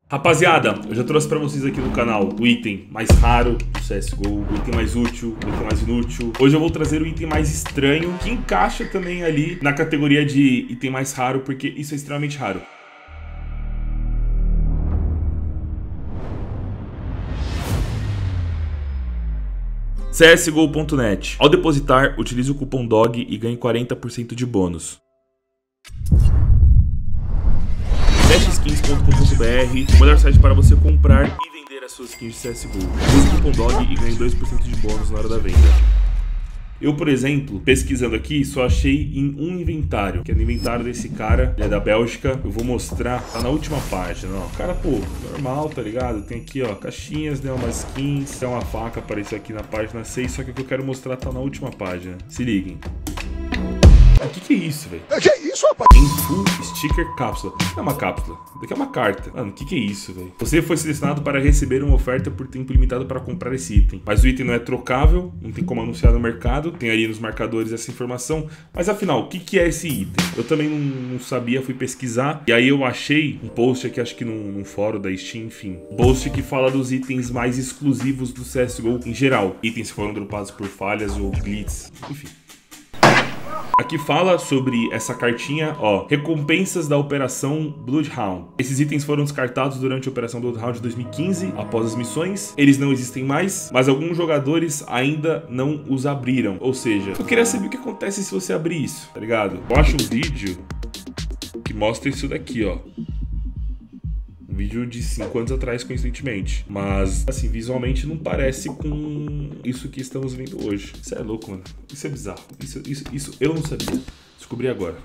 Rapaziada, eu já trouxe pra vocês aqui no canal o item mais raro do CSGO, o item mais útil, o item mais inútil. Hoje eu vou trazer o item mais estranho, que encaixa também ali na categoria de item mais raro, porque isso é extremamente raro. CSGO.net. Ao depositar, utilize o cupom DOG e ganhe 40% de bônus. Dashskins.com.br, o melhor site para você comprar e vender as suas skins de CSGO. Use o cupom DOG e ganhe 2% de bônus na hora da venda. Eu, por exemplo, pesquisando aqui, só achei em um inventário, que é no inventário desse cara, ele é da Bélgica. Eu vou mostrar, tá na última página, ó. Cara, pô, normal, tá ligado? Tem aqui, ó, caixinhas, né, umas skins, tem uma faca, apareceu aqui na página 6, só que o que eu quero mostrar tá na última página. Se liguem. O que é isso, velho? Que é isso, rapaz? Info Sticker Cápsula. Não é uma cápsula, isso daqui é uma carta. Mano, o que é isso, velho? Você foi selecionado para receber uma oferta por tempo limitado para comprar esse item. Mas o item não é trocável, não tem como anunciar no mercado. Tem ali nos marcadores essa informação. Mas afinal, o que é esse item? Eu também não sabia, fui pesquisar. E aí eu achei um post aqui, acho que num fórum da Steam, enfim. Um post que fala dos itens mais exclusivos do CSGO em geral. Itens que foram dropados por falhas ou glitches, enfim. Aqui fala sobre essa cartinha, ó, recompensas da Operação Bloodhound. Esses itens foram descartados durante a Operação Bloodhound de 2015, após as missões. Eles não existem mais, mas alguns jogadores ainda não os abriram. Ou seja, eu queria saber o que acontece se você abrir isso, tá ligado? Eu acho um vídeo que mostra isso daqui, ó. Um vídeo de 5 anos atrás, coincidentemente. Mas, assim, visualmente não parece com isso que estamos vendo hoje. Isso é louco, mano. Isso é bizarro. Isso eu não sabia. Descobri agora.